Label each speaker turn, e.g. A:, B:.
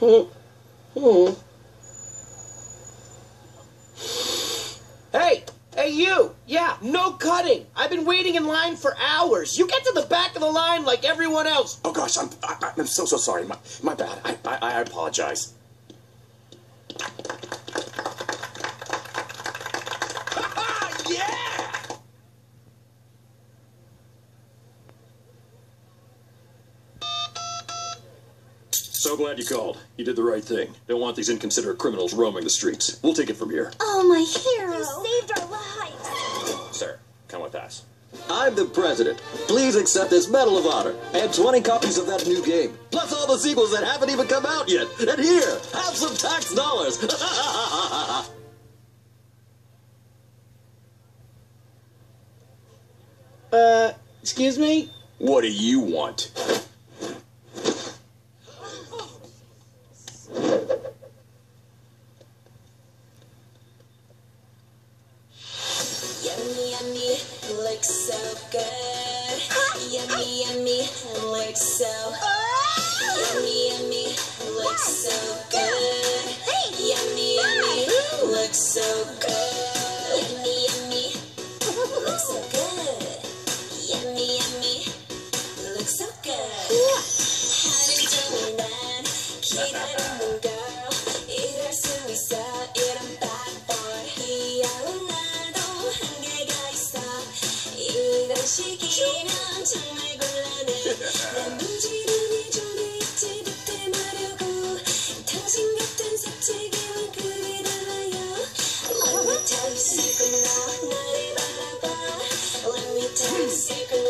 A: Hey! Hey, you! Yeah, no cutting! I've been waiting in line for hours. You get to the back of the line like everyone else.
B: Oh gosh, I'm so sorry. My bad. I apologize. Yeah! So glad you called. You did the right thing. Don't want these inconsiderate criminals roaming the streets. We'll take it from here.
C: Oh, my hero! You saved our lives!
B: Sir, come with us.
D: I'm the president. Please accept this Medal of Honor and 20 copies of that new game, plus all the sequels that haven't even come out yet. And here, have some tax dollars.
A: Excuse me?
B: What do you want?
E: Yummy, yummy, looks so good. Yummy, yummy, looks so. Yummy, yummy, looks so good. Yummy, yummy, looks so good. Yummy, yummy, looks so good. Yummy, yummy, looks so good. 하루 종일 난 기다리는 girl. 이럴 수 있어 이런 bad boy. 귀여운 나도 한계가 있어. 이런 시기면 정말 곤란해. 난 문지르니 종이지 듯해 마려고. 당신 같은 사치기만 그리 달라요. Let me tell you secret now 나를 바라봐. Let me tell you secret